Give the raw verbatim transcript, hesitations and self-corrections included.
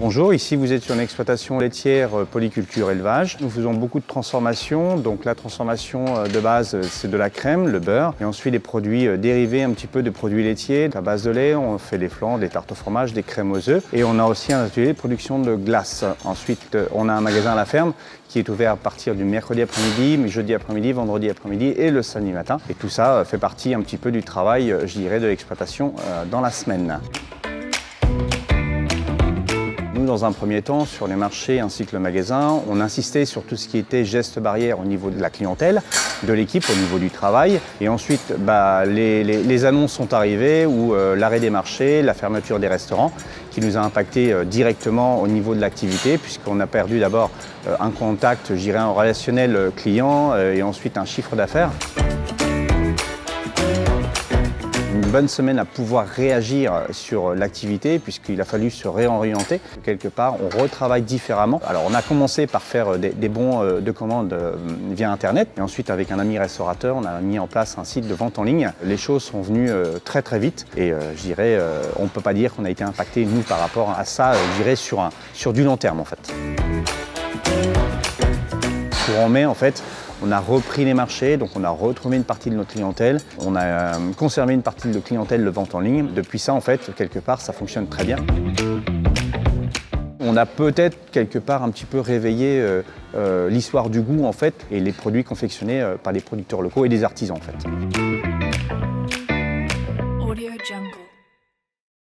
Bonjour, ici vous êtes sur une exploitation laitière polyculture élevage. Nous faisons beaucoup de transformations. Donc la transformation de base, c'est de la crème, le beurre, et ensuite les produits dérivés un petit peu de produits laitiers. À base de lait, on fait des flancs, des tartes au fromage, des crèmes aux œufs, et on a aussi un atelier de production de glace. Ensuite, on a un magasin à la ferme qui est ouvert à partir du mercredi après-midi, jeudi après-midi, vendredi après-midi et le samedi matin. Et tout ça fait partie un petit peu du travail, je dirais, de l'exploitation dans la semaine. Nous, dans un premier temps, sur les marchés ainsi que le magasin, on insistait sur tout ce qui était gestes barrières au niveau de la clientèle, de l'équipe, au niveau du travail. Et ensuite, bah, les, les, les annonces sont arrivées où euh, l'arrêt des marchés, la fermeture des restaurants, qui nous a impacté euh, directement au niveau de l'activité, puisqu'on a perdu d'abord euh, un contact, je dirais, un relationnel euh, client euh, et ensuite un chiffre d'affaires. Une bonne semaine à pouvoir réagir sur l'activité puisqu'il a fallu se réorienter. Quelque part, on retravaille différemment. Alors, on a commencé par faire des, des bons de commande via Internet. Et ensuite, avec un ami restaurateur, on a mis en place un site de vente en ligne. Les choses sont venues très très vite. Et je dirais, on ne peut pas dire qu'on a été impacté, nous, par rapport à ça, je dirais, sur, un, sur du long terme, en fait. Courant mai, en fait, on a repris les marchés, donc on a retrouvé une partie de notre clientèle. On a euh, conservé une partie de clientèle de vente en ligne. Depuis ça, en fait, quelque part, ça fonctionne très bien. On a peut-être quelque part un petit peu réveillé euh, euh, l'histoire du goût, en fait, et les produits confectionnés euh, par les producteurs locaux et des artisans, en fait.